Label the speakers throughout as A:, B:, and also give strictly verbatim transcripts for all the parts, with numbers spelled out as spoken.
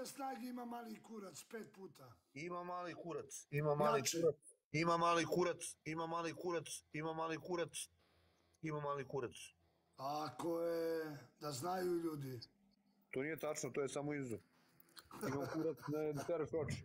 A: koliko snage ima mali kurac? Pet puta.
B: Ima mali kurac, ima mali kurac, ima mali kurac, ima mali kurac, ima mali kurac, ima mali kurac.
A: Ako je, da znaju ljudi.
B: To nije tačno, to je samo izum. Imam kurac, ne tereš oči.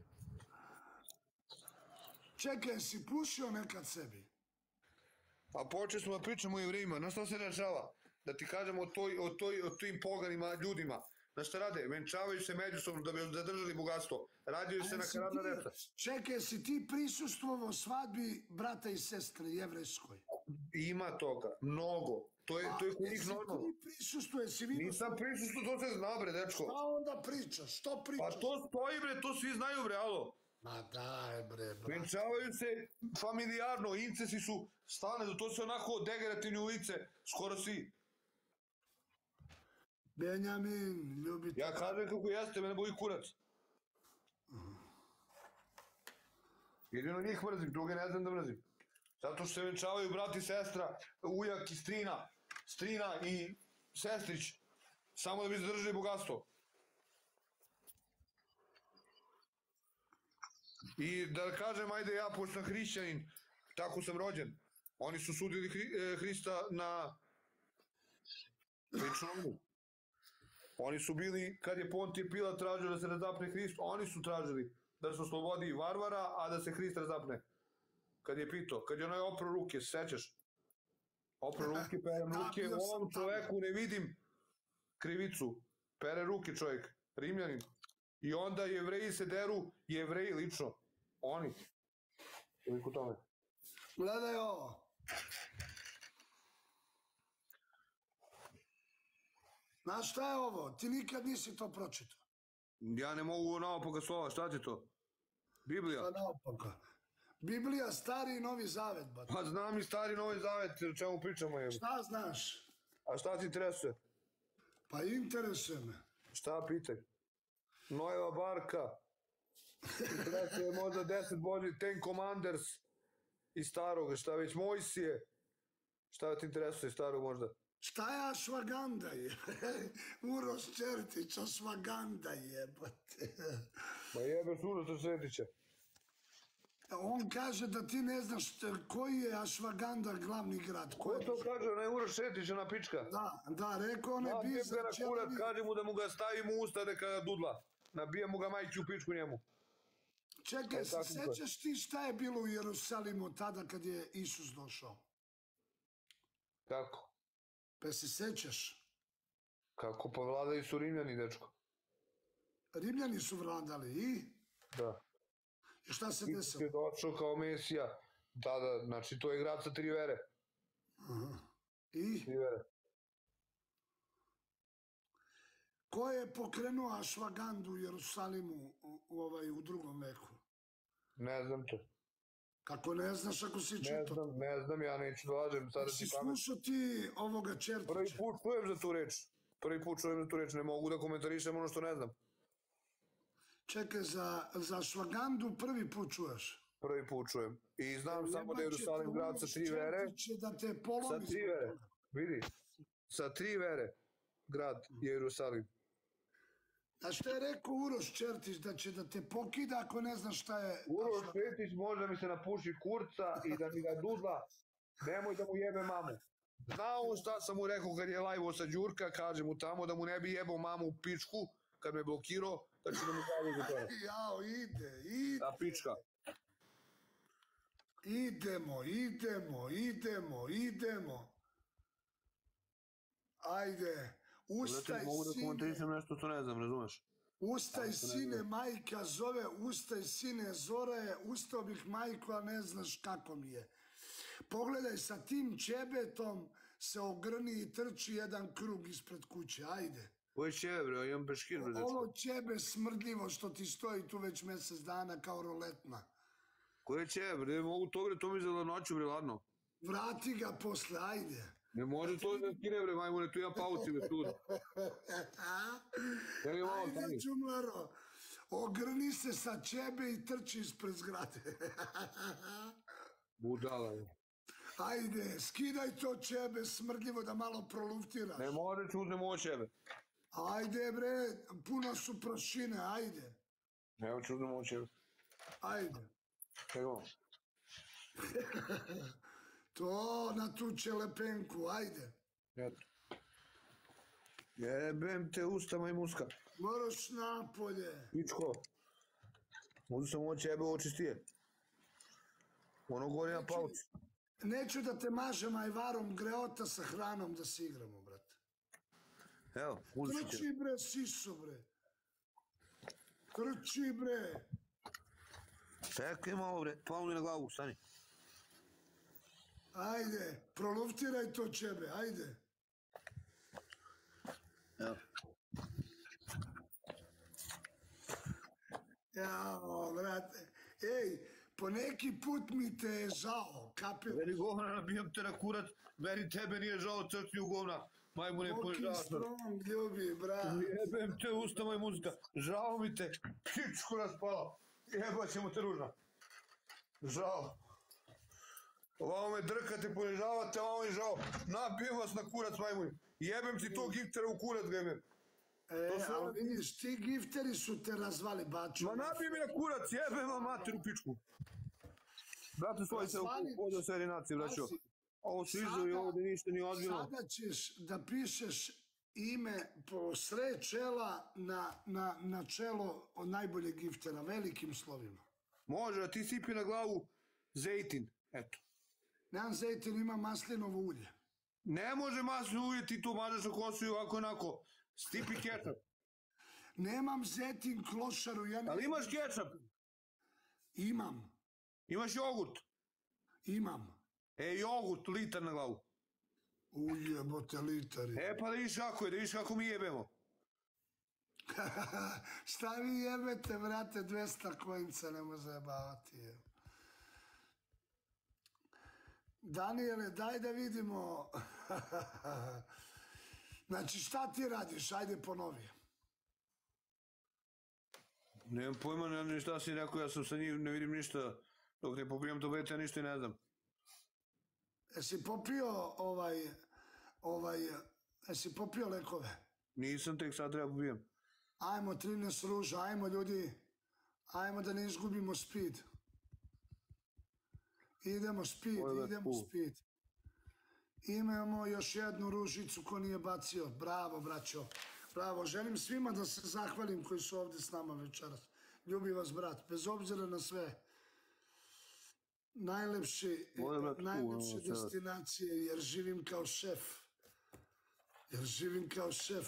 A: Čekaj, si pušio nekad sebi?
B: A počeli smo da pričamo o Jevrejima, na što se dešava? Da ti kažemo o, toj, o, toj, o tim poganima ljudima. Na šta rade? Venčavaju se međusobno da bi zadržali bogatstvo. Rađaju se na karadna deca.
A: Čekaj, si ti prisustvovao svadbi brata i sestre jevrejskoj?
B: Ima toga, mnogo. To je, to je kod njih normalno.
A: Ti prisustvuje, si vidio?
B: Nisam prisustvo, to se zna, bre, dečko.
A: Šta onda pričaš? Što pričaš?
B: Pa to stoji, bre, to svi znaju, bre, alo.
A: Ma daj, bre, brate.
B: Venčavaju se familijarno, incesi su stane, to su onako degenerativne ulice, skoro svi.
A: Benjamin, ljubite.
B: Ja kažem kako jeste, mene boji kurac. Jedino njih mrzim, druge ne znam da mrzim. Zato što se venčavaju brat i sestra, ujak i strina, strina i sestrić, samo da bi zadržali bogatstvo. I da kažem, ajde ja, pošto sam hrišćanin, tako sam rođen. Oni su sudili Hri, eh, Hrista na ličnom. Oni su bili, kad je Pontije Pilat tražio da se razapne Hrist, oni su tražili da se oslobodi varvara, a da se Hrist razapne. Kad je pitao, kad je onaj opro ruke, sećaš? Opro ruke, pere ruke, u ovom čoveku ne vidim krivicu. Pere ruke čovjek, Rimljanin. I onda Jevreji se deru, Jevreji lično. Oni. Toliko tome.
A: Gledaj ovo. Znaš šta je ovo? Ti nikad nisi to pročitao.
B: Ja ne mogu naopaka slova, šta ti to? Biblija.
A: Šta naopaka? Biblija, stari i novi zavet, bat.
B: Pa znam i stari i novi zavet, o čemu pričamo je.
A: Šta znaš?
B: A šta ti interesuje?
A: Pa interesuje me.
B: Šta pitaj? Nojeva barka. Interesuje možda deset božih, Ten Commanders i starog, šta već, Mojsije. Šta ti interesuje starog možda?
A: Šta je ašvaganda je? Uroš Čertić, ašvaganda jebate.
B: Ma jebeš Uroš Čertića.
A: On kaže da ti ne znaš koji je Ašvaganda glavni grad.
B: Ko to kaže, onaj Uroš Čertić, ona pička?
A: Da, da, rekao ne bi za
B: čelavi. Kaže mu da mu ga stavimo u usta neka dudla. Nabijamo ga majke u pičku njemu.
A: Čekaj, se sećaš ti šta je bilo u Jerusalimu tada kad je Isus došao?
B: Kako?
A: Pa se sećaš?
B: Kako, pa vladali su Rimljani, dečko.
A: Rimljani su vladali i?
B: Da.
A: I šta se desilo?
B: Isus je došao kao Mesija. Da, da, znači to je grad sa tri vere.
A: Aha. I?
B: Tri vere.
A: Ko je pokrenuo ašvagandu u Jerusalimu u, u, ovaj, u drugom veku?
B: Ne znam to.
A: Kako ne znaš ako si čitao?
B: Ne znam, ne znam, ja neću da lažem. Sada
A: si slušao ti ovoga Čertića?
B: Prvi put čujem za tu reč. Prvi put čujem za tu reč, ne mogu da komentarišem ono što ne znam.
A: Čekaj, za, za švagandu prvi put čuješ?
B: Prvi put čujem. I znam e, samo da je Jerusalim grad sa tri vere.
A: Da te polomi
B: sa tri vere, vidi. Sa tri vere grad je Jerusalim.
A: A što je rekao Uroš Čertić, da će da te pokida ako ne znaš šta je...
B: Uroš Čertić može mi se napuši kurca i da mi ga dudla, nemoj da mu jebe mamu. Znao on šta sam mu rekao kad je lajvo sa Đurka, kaže mu tamo da mu ne bi jebao mamu u pičku, kad me blokirao, da će da mu zavi za to.
A: Jao, ide, ide.
B: Ta pička.
A: Idemo, idemo, idemo, idemo. Ajde. Ustaj,
B: sine. Mogu da komentarišem nešto što ne znam, razumeš?
A: Ustaj, sine, majka zove, ustaj, sine, Zora je, ustao bih majku, a ne znaš kako mi je. Pogledaj, sa tim čebetom se ogrni i trči jedan krug ispred kuće, ajde.
B: Ovo je čebe, bre, imam peškir, bre, dečko.
A: Ovo čebe smrdljivo što ti stoji tu već mesec dana kao roletna.
B: Ko je čebe, bre, mogu to, bre, to mi za noću, bre, ladno.
A: Vrati ga posle, ajde.
B: Ne može to da skine, bre, majmune, tu ja pauci, bre, tu.
A: Ajde, čumlaro, ogrni se sa čebe i trči ispred zgrade.
B: Budala je.
A: Ajde, skidaj to čebe smrdljivo da malo proluftiraš.
B: Ne može, čudne moće, bre.
A: Ajde bre, puno su prašine, ajde.
B: Evo čudno moće.
A: Ajde.
B: Evo.
A: To na tu čelepenku, ajde.
B: Eto. Jebem te usta majmuska.
A: Moraš napolje.
B: Pičko. Možda sam moće jebe očistije. Ono gori na pauci.
A: Neću da te mažem ajvarom greota sa hranom da se igramo, brate.
B: Evo, uzet ću.
A: Trči bre, siso bre. Trči bre.
B: Čekaj malo bre, palo mi na glavu, stani.
A: Ajde, proluftiraj to čebe, ajde.
B: Evo.
A: Jao, brate. Ej, po neki put mi te je žao, kapiraš?
B: Veri govna, nabijam te na kurac, meni tebe nije žao, crkni u govna. Majmune,
A: Moki
B: požao.
A: strong, ljubi, brat.
B: Jebem te usta majmunska, žao mi te, pičku raspala. Jebat ćemo te ružna. Žao. Ovamo me drkate, ponižavate, ovamo mi žao. Nabijem vas na kurac, majmuni. Jebem ti to giftera u kurac, gamer.
A: E, ali vidiš, ti gifteri su te razvali, baču.
B: Ma nabij mi na kurac, jebem vam materu pičku. Brate, svoj se uvodio sve nacije, braćo. Ovo su izdovi, ovo da ništa nije odbilo.
A: Sada ćeš da pišeš ime po sred čela na, na, na čelo od najboljeg giftera, velikim slovima.
B: Može, a ti sipi na glavu zejtin, eto.
A: Nemam zejtin, ima maslinovo ulje.
B: Ne može masno ulje, ti to mažeš na kosu i ovako onako. Stipi kečap.
A: Nemam zejtin klošaru, ja ne...
B: Ali imaš kečap?
A: Imam,
B: Imaš jogurt?
A: imam.
B: E, jogurt, litar na glavu.
A: Ujebote litari.
B: E, pa da vidiš kako je, da vidiš kako mi jebemo.
A: Šta vi jebete, vrate, dvesta kojinca ne može zajebavati. je. Daniele, daj da vidimo. Znači, šta ti radiš? Ajde, ponovi.
B: Nemam pojma, ne znam šta si rekao, ja sam sa njim, ne vidim ništa. Dok ne popijam tablete, ja ništa i ne znam.
A: Jesi popio ovaj, ovaj, jesi popio lekove?
B: Nisam, tek sad treba popijem.
A: Ajmo, trinaest ruža, ajmo ljudi. Ajmo da ne izgubimo speed. Idemo speed,
B: Ovo je
A: idemo
B: cool.
A: speed. Imamo još jednu ružicu ko nije bacio. Bravo, braćo. Bravo. Želim svima da se zahvalim koji su ovdje s nama večeras. Ljubi vas, brat. Bez obzira na sve. Najlepši,
B: Ovo je, brat, cool,
A: najlepše
B: ovo, sad.
A: destinacije, jer živim kao šef. Jer živim kao šef.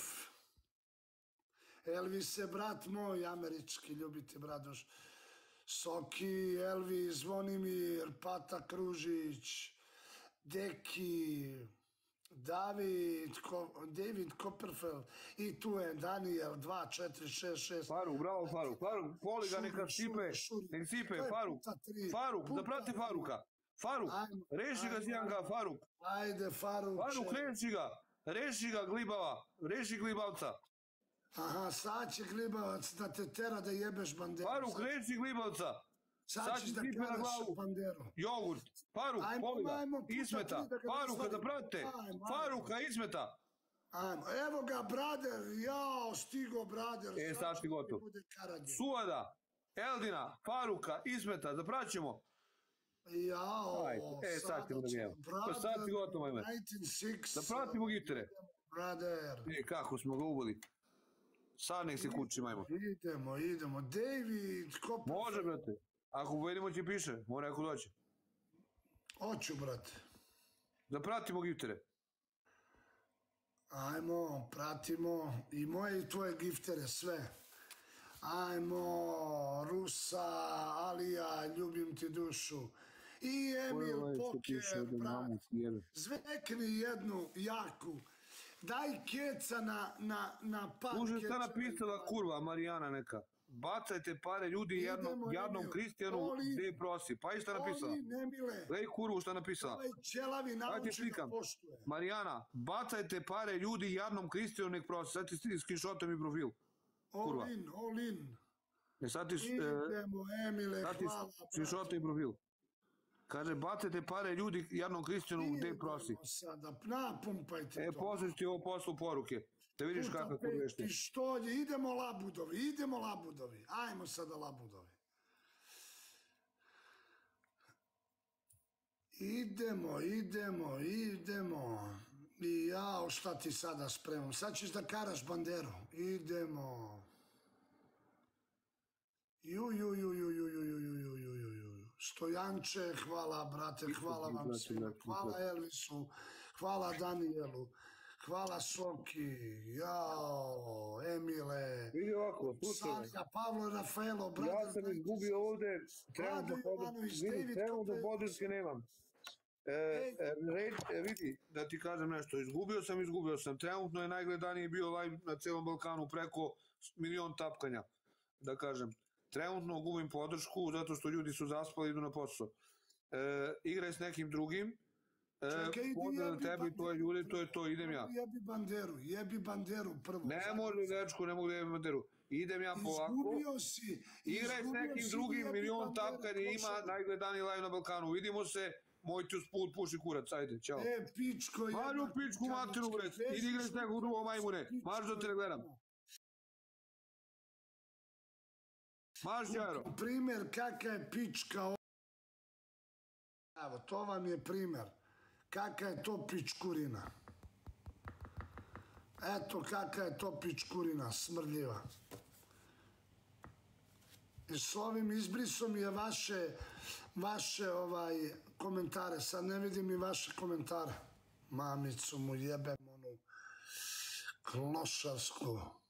A: Elvise, brat moj, američki, ljubite, bradoš. Soki, Elvi, Zvonimir, Pata Kružić, Deki, David, Ko, David Copperfield, i tu je Daniel, dva, četiri, šest, šest.
B: Faruk, bravo Faruk, Faruk, voli ga neka sipe, nek sipe, Faruk, Faruk, da prati Faruka, Faruk,
A: Ajmo,
B: reši ga
A: ajmo,
B: Zijanga, Faruk,
A: Ajde, Faruk.
B: Faruk, reši ga, reši ga glibava, reši glibavca,
A: Aha, sad će glibavac da te tera da jebeš banderu.
B: Faruk, reši glibavca,
A: Sad
B: sad
A: ćeš
B: će
A: da
B: sipe na
A: peraš
B: glavu,
A: banderu.
B: jogurt, Faruk,
A: Ajmo,
B: voli ga,
A: ajmo, puta
B: Ismeta,
A: tri da ga
B: Faruka da
A: razvalim.
B: prate,
A: Ajmo, ajmo.
B: Faruka, Ismeta,
A: Ajmo, evo ga, brader, jao, stigo, brader.
B: E, sad ti gotov.
A: Bude Karadje.
B: Suvada, Eldina, Faruka, Ismeta, da praćemo.
A: Jao,
B: Ajde, e, sad ćemo da
A: ćemo,
B: vidimo. Pa sad ti gotovo, ajme.
A: devetnaest
B: Da pratimo gitere.
A: Brader.
B: E, kako smo ga ubili. Sad nek se kući, majmo.
A: Idemo, idemo. David, ko...
B: Može, brate. Ako povedimo će piše, mora neko doći.
A: Hoću, brate.
B: Da pratimo giftere.
A: Ajmo, pratimo i moje i tvoje giftere, sve. Ajmo, Rusa, Alija, ljubim ti dušu. I Emil Poker, brat. Zvekni jednu jaku. Daj keca na, na, na par
B: Služe šta
A: keca.
B: napisala kurva Marijana neka. Bacajte pare ljudi jednom,
A: Idemo,
B: jadnom
A: Emil.
B: Kristijanu
A: Oli-
B: gde prosi. Pa i šta napisala?
A: Oli, Nemile,
B: Gledaj kurvu šta napisala.
A: ovaj ćelavi
B: Ajde
A: nauči da
B: slikam.
A: poštuje.
B: Marijana, bacajte pare ljudi jadnom Kristijanu nek prosi. Sad ti sti screenshotam i profil. Kurva.
A: All in, all in.
B: E sad ti, e,
A: Idemo, Emile,
B: sad ti
A: hvala.
B: screenshotam i profil. Kaže, bacajte pare ljudi jadnom Kristijanu gde prosi.
A: Idemo sada, napumpajte
B: E,
A: to.
B: posle ti ovo poslu poruke. Da vidiš
A: puta
B: kakve
A: pet
B: kurvešte.
A: pištolji, idemo labudovi, idemo labudovi, ajmo sada labudovi. Idemo, idemo, idemo. I jao, šta ti sada spremam? Sad ćeš da karaš banderu. Idemo. Ju, ju, ju, ju, ju, ju, ju, ju, ju, ju, ju, ju. Stojanče, hvala, brate, hvala vam svima. Hvala Elvisu, hvala Danijelu, hvala Soki, jao, Emile,
B: Vidi ovako, slušaj.
A: Sanja, Pavlo, Rafaelo, brate.
B: Ja sam izgubio ovde, trenutno do podrške nemam. E, red, e, vidi, da ti kažem nešto, izgubio sam, izgubio sam. Trenutno je najgledaniji bio live na celom Balkanu, preko milion tapkanja, da kažem. Trenutno gubim podršku, zato što ljudi su zaspali i idu na posao. E, igraj s nekim drugim,
A: Čekaj,
B: pozdrav tebi i tvoje ljudi, to je to, idem ja.
A: Jebi banderu, jebi banderu prvo.
B: Ne može, dečko, ne mogu da jebim banderu. Idem ja polako.
A: Izgubio si.
B: Igraj s nekim drugim, milion tapkanja ima, najgledaniji live na Balkanu. Vidimo se, moj ti usput puši kurac, ajde, čao.
A: E, pičko, jedna...
B: Mađu pičku materu, bre, idi igraj s nekog drugog majmune, maš da te ne gledam. Maš, Đaro.
A: Primer kaka je pička. Evo, to vam je primer. Kaka je to pičkurina. Eto kaka je to pičkurina, smrdljiva. I s ovim izbrisom je vaše, vaše ovaj, komentare. Sad ne vidim i vaše komentare. Mamicu mu jebem onu klošarsku.